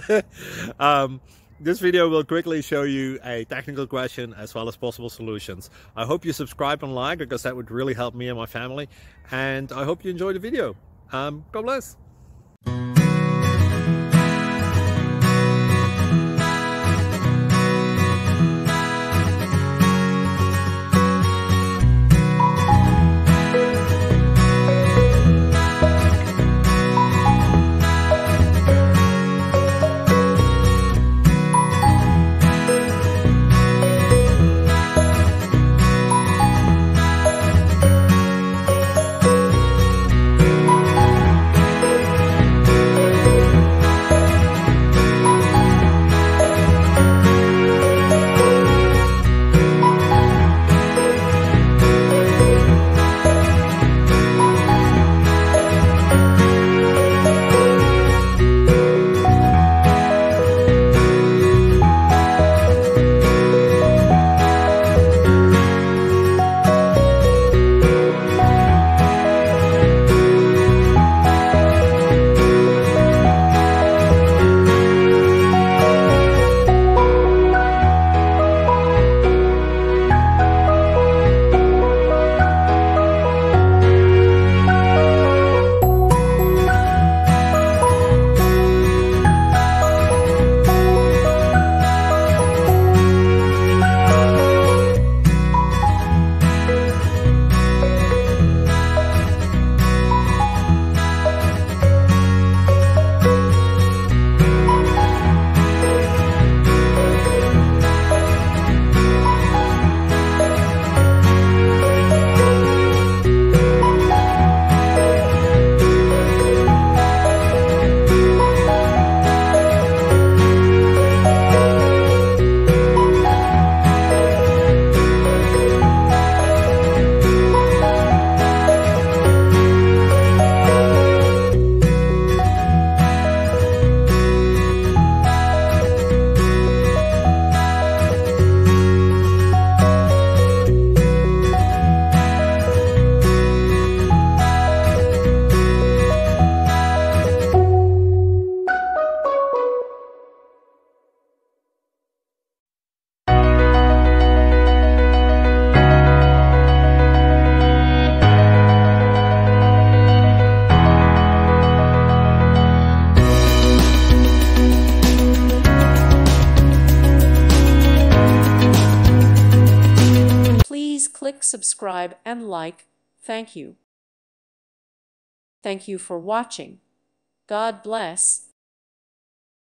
This video will quickly show you a technical question as well as possible solutions. I hope you subscribe and like, because that would really help me and my family. And I hope you enjoy the video. God bless. Please click subscribe and like. Thank you. Thank you for watching. God bless.